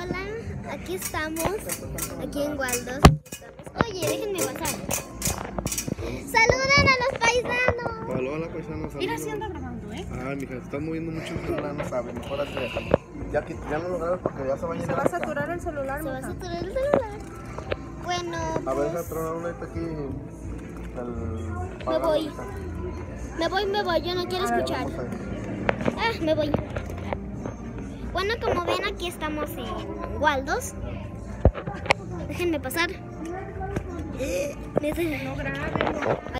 Hola, aquí estamos, aquí en Waldos. Oye, déjenme pasar. ¡Saluden a los paisanos! Hola, hola paisanos. Mira, si anda grabando, ¿eh? Ah, mija, se están moviendo mucho el celular, no saben. Mejor así déjalo. Ya no lo grabes porque ya se va a llenar. Se va a saturar el celular, Se va a mija. saturar el celular. Bueno, A ver, pues, deja tronar una aquí. me voy, yo no quiero escuchar. Me voy. Bueno, como ven, aquí estamos en Waldos. Déjenme pasar. No graben.